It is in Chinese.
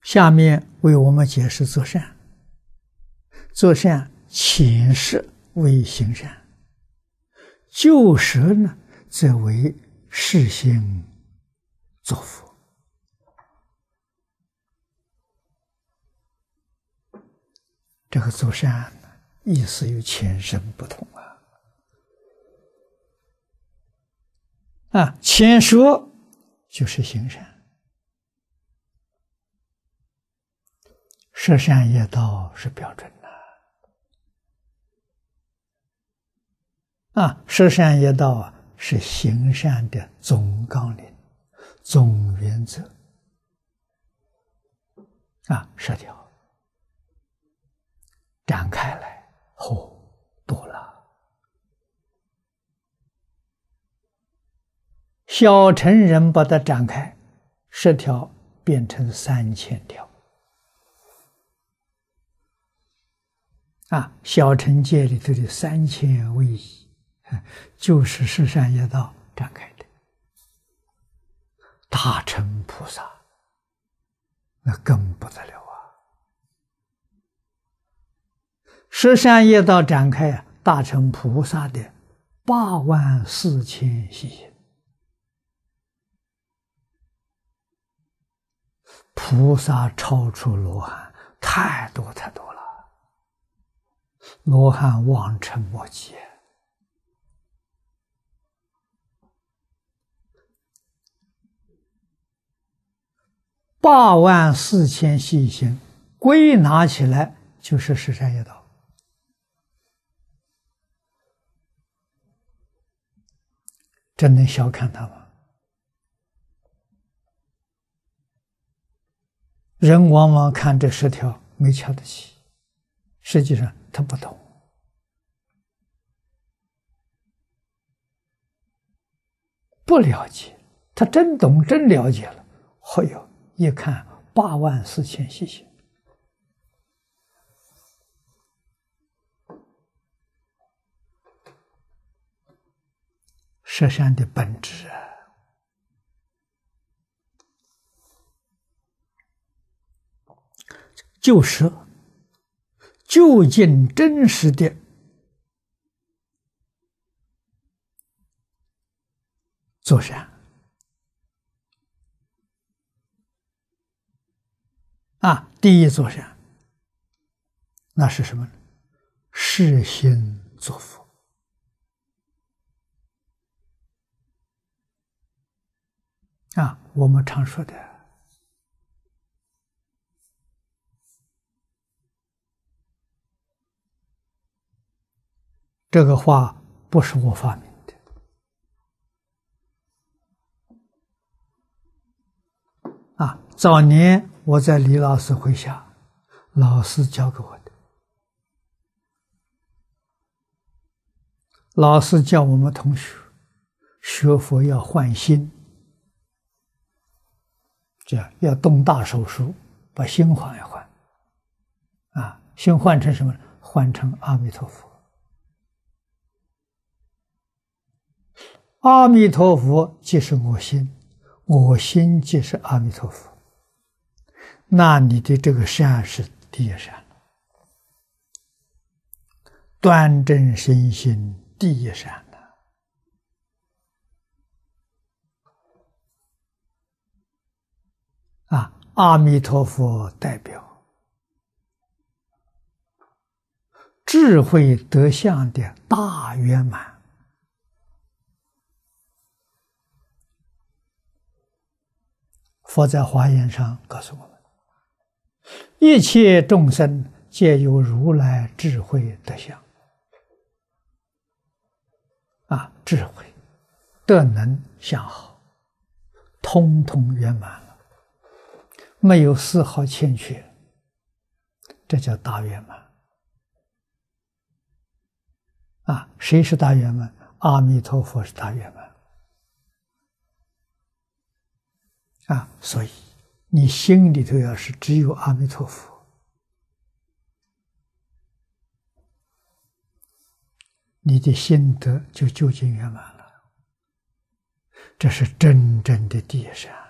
下面为我们解释做善。做善前设为行善，就舍呢则为世行作佛。这个做善意思与前生不同前说就是行善，舍善业道是标准舍善业道是行善的总纲领、总原则舍掉展开来，多了。小乘人把它展开10条变成3000条小乘界里头的3000位仪，就是舍善业道展开的。大乘菩萨那更不得了舍善业道展开大乘菩萨的84000细行。菩萨超出罗汉太多了，罗汉望尘莫及。84000细行归纳起来就是舍善业道。真能小看他吗？人往往看这10条没瞧得起，实际上他不懂，不了解。他真懂真了解了，一看84000细行，舍善的本质就舍，究竟真实的做善第一做善，那是什么呢？世心作佛。我们常说的这个话不是我发明的早年我在李老师会下，老师教给我的。老师教我们同学学佛要换心，这样要动大手术把心换一换心换成什么？换成阿弥陀佛。阿弥陀佛即是我心，我心即是阿弥陀佛。那你的这个善是第一善，端正身心第一善阿弥陀佛代表智慧德相的大圆满。佛在华严上告诉我们，一切众生皆有如来智慧德相智慧德能相好，通通圆满了，没有丝毫欠缺，这叫大圆满谁是大圆满？阿弥陀佛是大圆满所以你心里头要是只有阿弥陀佛，你的心得就究竟圆满了，这是真正的第一善。